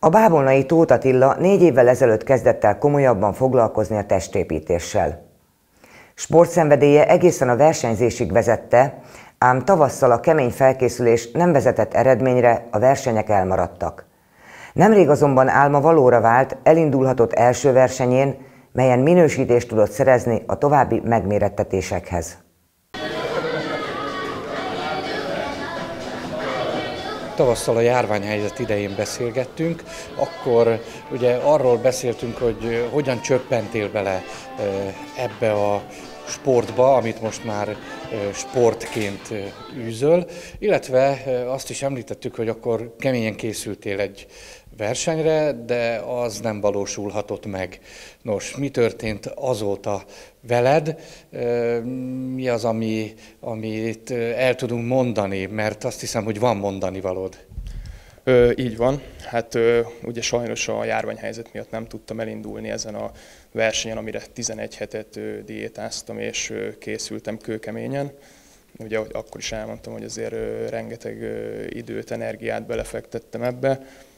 A bábolnai Tóth Attila 4 évvel ezelőtt kezdett el komolyabban foglalkozni a testépítéssel. Sportszenvedélye egészen a versenyzésig vezette, ám tavasszal a kemény felkészülés nem vezetett eredményre, a versenyek elmaradtak. Nemrég azonban álma valóra vált, elindulhatott első versenyén, melyen minősítést tudott szerezni a további megmérettetésekhez. Tavasszal a járványhelyzet idején beszélgettünk, akkor ugye arról beszéltünk, hogy hogyan csöppentél bele ebbe a sportba, amit most már sportként űzöl, illetve azt is említettük, hogy akkor keményen készültél egy versenyre, de az nem valósulhatott meg. Nos, mi történt azóta veled? Mi az, amit el tudunk mondani, mert azt hiszem, hogy van mondani valód. Így van. Hát ugye sajnos a járványhelyzet miatt nem tudtam elindulni ezen a versenyen, amire 11 hetet diétáztam és készültem kőkeményen. Ugye akkor is elmondtam, hogy azért rengeteg időt, energiát belefektettem ebbe.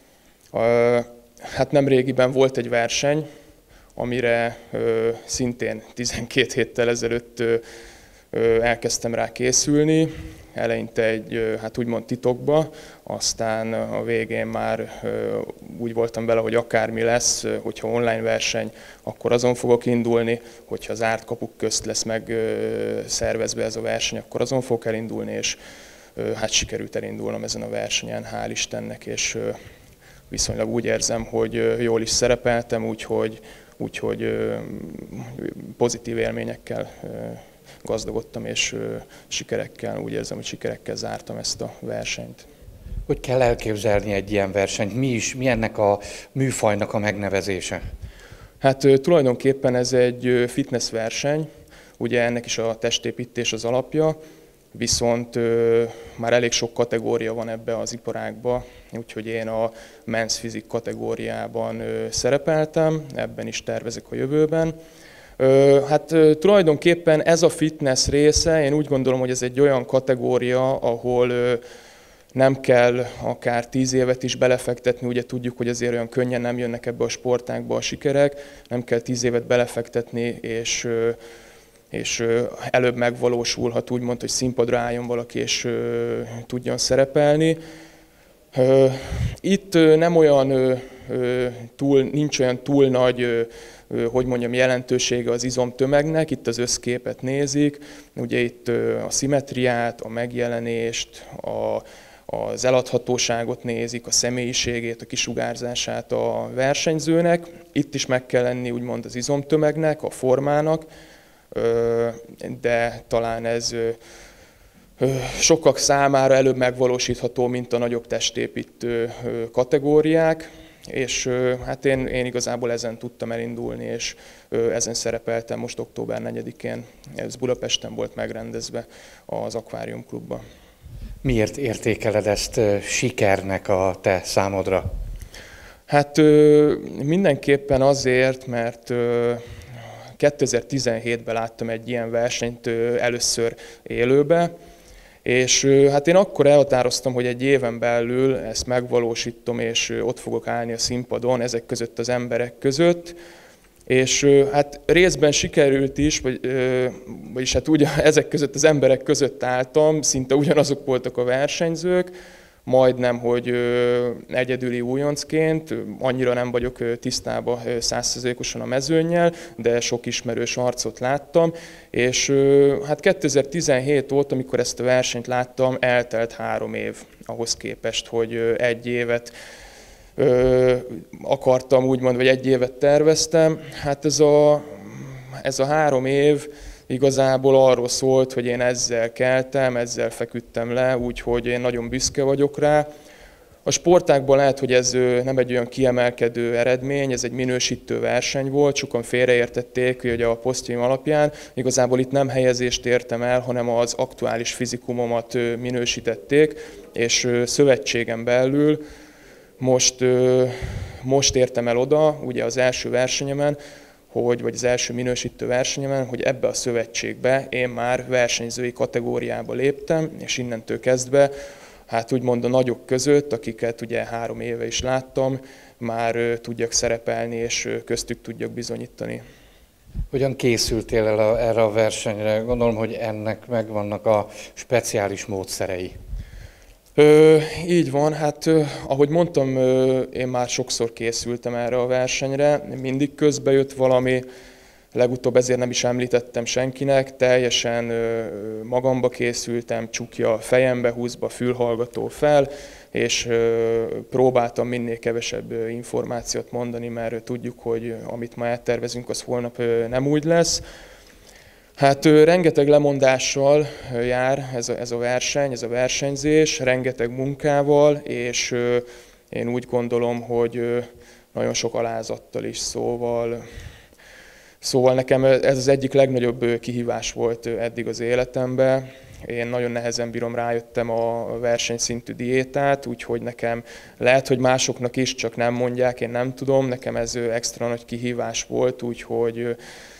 Hát nem régiben volt egy verseny, amire szintén 12 héttel ezelőtt elkezdtem rá készülni. Eleinte egy, hát úgymond titokba, aztán a végén már úgy voltam vele, hogy akármi lesz, hogyha online verseny, akkor azon fogok indulni, hogyha zárt kapuk közt lesz meg szervezve ez a verseny, akkor azon fogok elindulni, és hát sikerült elindulnom ezen a versenyen, hál' Istennek, és viszonylag úgy érzem, hogy jól is szerepeltem, úgyhogy pozitív élményekkel gazdagodtam, és sikerekkel, úgy érzem, hogy sikerekkel zártam ezt a versenyt. Hogy kell elképzelni egy ilyen versenyt? Mi ennek a műfajnak a megnevezése? Hát tulajdonképpen ez egy fitness verseny, ugye ennek is a testépítés az alapja, viszont már elég sok kategória van ebbe az iparágba, úgyhogy én a men's physique kategóriában szerepeltem, ebben is tervezek a jövőben. Hát tulajdonképpen ez a fitness része, én úgy gondolom, hogy ez egy olyan kategória, ahol nem kell akár 10 évet is belefektetni, ugye tudjuk, hogy azért olyan könnyen nem jönnek ebbe a sportágba a sikerek, nem kell 10 évet belefektetni, és előbb megvalósulhat, úgymond, hogy színpadra álljon valaki, és tudjon szerepelni. Itt nem olyan nincs olyan túl nagy, hogy mondjam, jelentősége az izomtömegnek, itt az összképet nézik, ugye itt a szimmetriát, a megjelenést, az eladhatóságot nézik, a személyiségét, a kisugárzását a versenyzőnek. Itt is meg kell lenni úgymond az izomtömegnek, a formának, de talán ez sokak számára előbb megvalósítható, mint a nagyobb testépítő kategóriák, és hát én igazából ezen tudtam elindulni, és ezen szerepeltem most október 4-én, ez Budapesten volt megrendezve az Akvárium Klubban. Miért értékeled ezt sikernek a te számodra? Hát mindenképpen azért, mert 2017-ben láttam egy ilyen versenyt először élőbe, és hát én akkor elhatároztam, hogy egy éven belül ezt megvalósítom, és ott fogok állni a színpadon, ezek között az emberek között, és hát részben sikerült is, vagyis hát ugye ezek között az emberek között álltam, szinte ugyanazok voltak a versenyzők, majdnem, hogy egyedüli újoncként, annyira nem vagyok tisztában 100%-osan a mezőnnyel, de sok ismerős arcot láttam, és hát 2017 óta, amikor ezt a versenyt láttam, eltelt 3 év ahhoz képest, hogy 1 évet akartam úgymond, vagy 1 évet terveztem. Hát ez a 3 év igazából arról szólt, hogy én ezzel keltem, ezzel feküdtem le, úgyhogy én nagyon büszke vagyok rá. A sportágban lehet, hogy ez nem egy olyan kiemelkedő eredmény, ez egy minősítő verseny volt, sokan félreértették, hogy a posztjaim alapján igazából itt nem helyezést értem el, hanem az aktuális fizikumomat minősítették, és szövetségen belül most értem el oda, ugye az első versenyemen, vagy az első minősítő versenyemen, hogy ebbe a szövetségbe én már versenyzői kategóriába léptem, és innentől kezdve hát úgymond a nagyok között, akiket ugye 3 éve is láttam, már tudjak szerepelni és köztük tudjak bizonyítani. Hogyan készültél el erre a versenyre? Gondolom, hogy ennek megvannak a speciális módszerei. Így van, hát ahogy mondtam, én már sokszor készültem erre a versenyre, mindig közbe jött valami, legutóbb ezért nem is említettem senkinek, teljesen magamba készültem, csukja fejembe, húzva, fülhallgató fel, és próbáltam minél kevesebb információt mondani, mert tudjuk, hogy amit ma eltervezünk, az holnap nem úgy lesz. Hát rengeteg lemondással jár ez a verseny, ez a versenyzés, rengeteg munkával, és én úgy gondolom, hogy nagyon sok alázattal is, Szóval nekem ez az egyik legnagyobb kihívás volt eddig az életemben. Én nagyon nehezen bírom, rájöttem a versenyszintű diétát, úgyhogy nekem lehet, hogy másoknak is, csak nem mondják, én nem tudom, nekem ez extra nagy kihívás volt, úgyhogy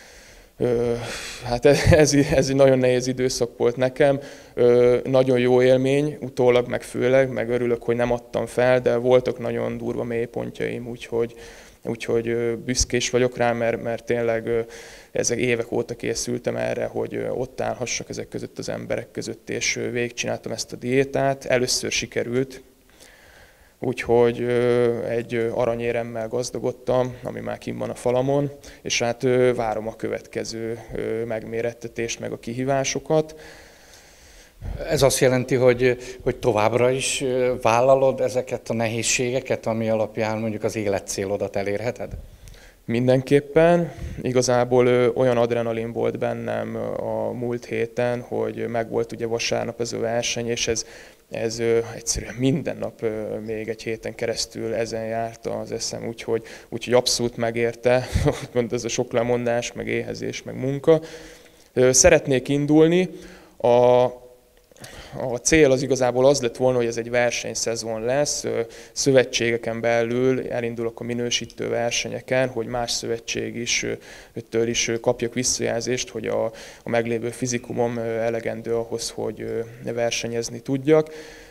hát ez egy nagyon nehéz időszak volt nekem. Nagyon jó élmény, utólag meg főleg, meg örülök, hogy nem adtam fel, de voltak nagyon durva mélypontjaim, úgyhogy büszkés vagyok rá, mert tényleg ezek évek óta készültem erre, hogy ott állhassak ezek között az emberek között, és végigcsináltam ezt a diétát. Először sikerült, úgyhogy egy aranyéremmel gazdagodtam, ami már kint van a falamon, és hát várom a következő megmérettetést, meg a kihívásokat. Ez azt jelenti, hogy továbbra is vállalod ezeket a nehézségeket, ami alapján mondjuk az életcélodat elérheted? Mindenképpen. Igazából olyan adrenalin volt bennem a múlt héten, hogy megvolt ugye vasárnap ez a verseny, és ez egyszerűen minden nap még egy héten keresztül ezen járt az eszem, úgyhogy abszolút megérte, úgymond ez a sok lemondás, meg éhezés, meg munka. Szeretnék indulni. A cél az igazából az lett volna, hogy ez egy versenyszezon lesz, szövetségeken belül elindulok a minősítő versenyeken, hogy más szövetség is kapjak visszajelzést, hogy a meglévő fizikumom elegendő ahhoz, hogy versenyezni tudjak.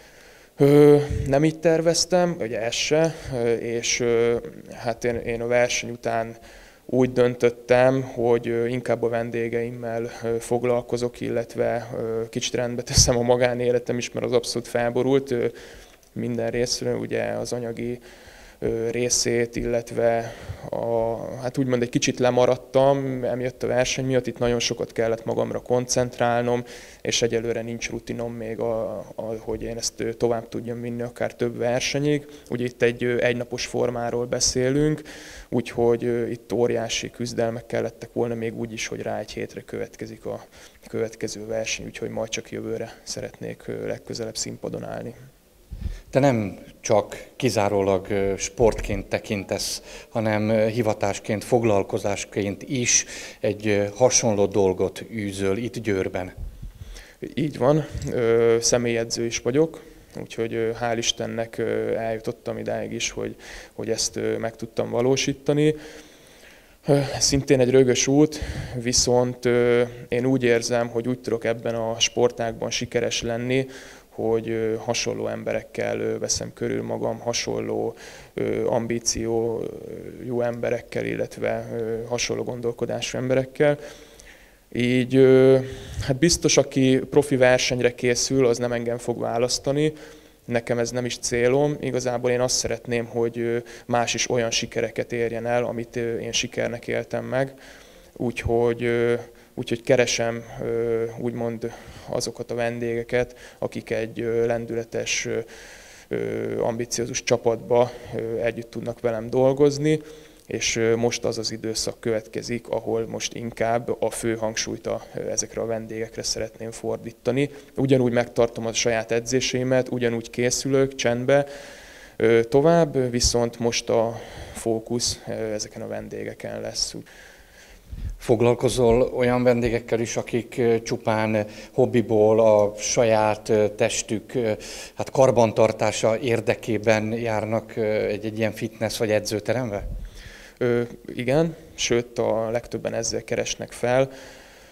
Nem így terveztem, ugye ez se, és hát én a verseny után úgy döntöttem, hogy inkább a vendégeimmel foglalkozok, illetve kicsit rendbe teszem a magánéletem is, mert az abszolút felborult minden részről, ugye az anyagi részét, illetve hát úgymond egy kicsit lemaradtam, emiatt a verseny miatt, itt nagyon sokat kellett magamra koncentrálnom, és egyelőre nincs rutinom még, hogy én ezt tovább tudjam vinni akár több versenyig. Ugye itt egy egynapos formáról beszélünk, úgyhogy itt óriási küzdelmek kellettek volna, még úgy is, hogy rá egy hétre következik a következő verseny, úgyhogy majd csak jövőre szeretnék legközelebb színpadon állni. Te nem csak kizárólag sportként tekintesz, hanem hivatásként, foglalkozásként is egy hasonló dolgot űzöl itt Győrben. Így van, személyedző is vagyok, úgyhogy hál' Istennek eljutottam idáig is, hogy ezt meg tudtam valósítani. Szintén egy rögös út, viszont én úgy érzem, hogy úgy tudok ebben a sportágban sikeres lenni, hogy hasonló emberekkel veszem körül magam, hasonló ambíciójú emberekkel, illetve hasonló gondolkodású emberekkel. Így hát biztos, aki profi versenyre készül, az nem engem fog választani. Nekem ez nem is célom. Igazából én azt szeretném, hogy más is olyan sikereket érjen el, amit én sikernek éltem meg. Úgyhogy keresem úgymond azokat a vendégeket, akik egy lendületes, ambiciózus csapatba együtt tudnak velem dolgozni, és most az az időszak következik, ahol most inkább a fő hangsúlyt ezekre a vendégekre szeretném fordítani. Ugyanúgy megtartom a saját edzéseimet, ugyanúgy készülök csendbe tovább, viszont most a fókusz ezeken a vendégeken lesz. Foglalkozol olyan vendégekkel is, akik csupán hobbiból a saját testük hát karbantartása érdekében járnak egy ilyen fitness vagy edzőterembe? Igen, sőt a legtöbben ezzel keresnek fel.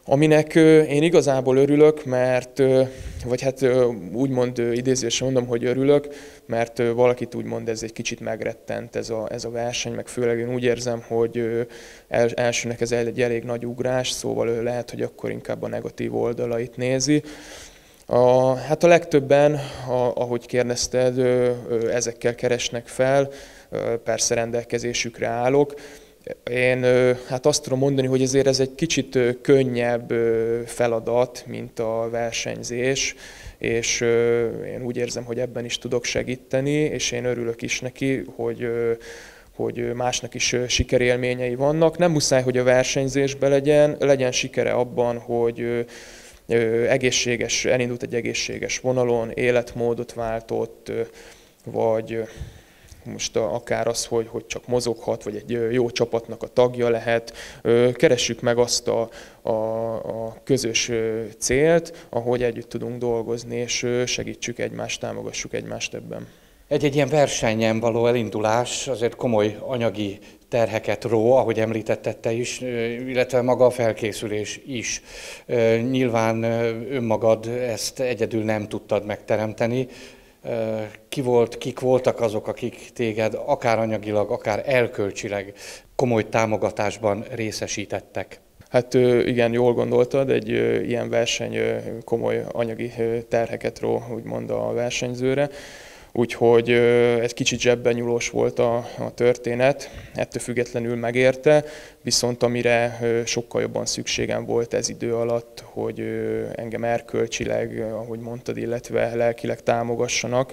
Aminek én igazából örülök, mert, vagy hát úgymond idézésre mondom, hogy örülök, mert valakit úgymond ez egy kicsit megrettent ez a verseny, meg főleg én úgy érzem, hogy elsőnek ez egy elég nagy ugrás, szóval lehet, hogy akkor inkább a negatív oldalait nézi. Hát a legtöbben, ahogy kérdezted, ezekkel keresnek fel, persze rendelkezésükre állok. Én hát azt tudom mondani, hogy ezért ez egy kicsit könnyebb feladat, mint a versenyzés, és én úgy érzem, hogy ebben is tudok segíteni, és én örülök is neki, hogy másnak is sikerélményei vannak. Nem muszáj, hogy a versenyzésben legyen sikere abban, hogy elindult egy egészséges vonalon, életmódot váltott, vagy most akár az, hogy csak mozoghat, vagy egy jó csapatnak a tagja lehet. Keressük meg azt a közös célt, ahogy együtt tudunk dolgozni, és segítsük egymást, támogassuk egymást ebben. Egy ilyen versenyen való elindulás azért komoly anyagi terheket ró, ahogy említetted te is, illetve maga a felkészülés is. Nyilván önmagad ezt egyedül nem tudtad megteremteni. Kik voltak azok, akik téged akár anyagilag, akár erkölcsileg komoly támogatásban részesítettek? Hát igen, jól gondoltad, egy ilyen verseny komoly anyagi terheket ró, úgymond a versenyzőre. Úgyhogy egy kicsit zsebben nyúlós volt a történet, ettől függetlenül megérte, viszont amire sokkal jobban szükségem volt ez idő alatt, hogy engem erkölcsileg, ahogy mondtad, illetve lelkileg támogassanak.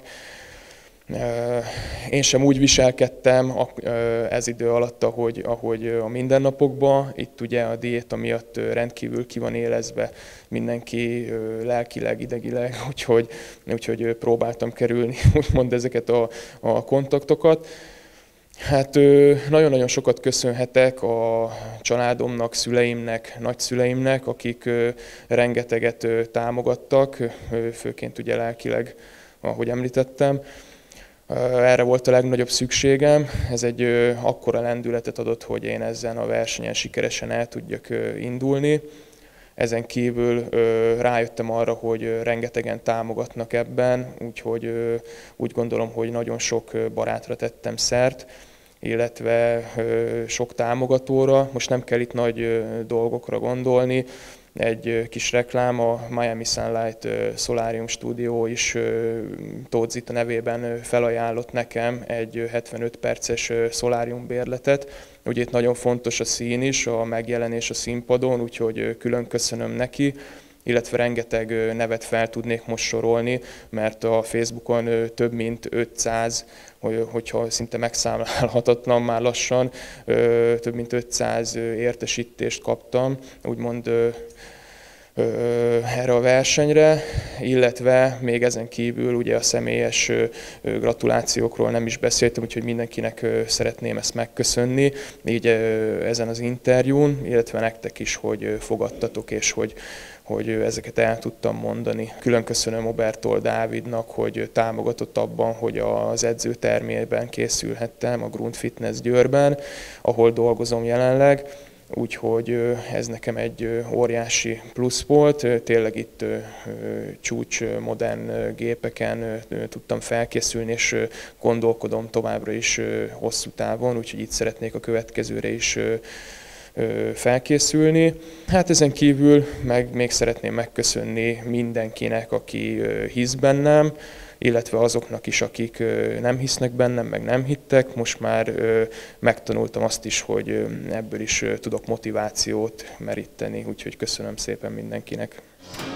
Én sem úgy viselkedtem ez idő alatt, ahogy a mindennapokban. Itt ugye a diéta miatt rendkívül ki van élezve mindenki lelkileg, idegileg, úgyhogy próbáltam kerülni úgymond ezeket a kontaktokat. Hát nagyon-nagyon sokat köszönhetek a családomnak, szüleimnek, nagyszüleimnek, akik rengeteget támogattak, főként ugye lelkileg, ahogy említettem. Erre volt a legnagyobb szükségem, ez egy akkora lendületet adott, hogy én ezen a versenyen sikeresen el tudjak indulni. Ezen kívül rájöttem arra, hogy rengetegen támogatnak ebben, úgyhogy úgy gondolom, hogy nagyon sok barátra tettem szert, illetve sok támogatóra. Most nem kell itt nagy dolgokra gondolni. Egy kis reklám, a Miami Sunlight Solarium Studio is Tóth Zita nevében felajánlott nekem egy 75 perces szolárium bérletet. Ugye itt nagyon fontos a szín is, a megjelenés a színpadon, úgyhogy külön köszönöm neki, illetve rengeteg nevet fel tudnék most sorolni, mert a Facebookon több mint 500, hogyha szinte megszámlálhatatlan már lassan, több mint 500 értesítést kaptam, úgymond erre a versenyre, illetve még ezen kívül ugye a személyes gratulációkról nem is beszéltem, úgyhogy mindenkinek szeretném ezt megköszönni, így ezen az interjún, illetve nektek is, hogy fogadtatok, és hogy ezeket el tudtam mondani. Külön köszönöm Obertól Dávidnak, hogy támogatott abban, hogy az edzőtermében készülhettem, a Grund Fitness Győrben, ahol dolgozom jelenleg. Úgyhogy ez nekem egy óriási plusz volt, tényleg itt csúcs modern gépeken tudtam felkészülni, és gondolkodom továbbra is hosszú távon, úgyhogy itt szeretnék a következőre is felkészülni. Hát ezen kívül még szeretném megköszönni mindenkinek, aki hisz bennem, illetve azoknak is, akik nem hisznek bennem, meg nem hittek. Most már megtanultam azt is, hogy ebből is tudok motivációt meríteni, úgyhogy köszönöm szépen mindenkinek.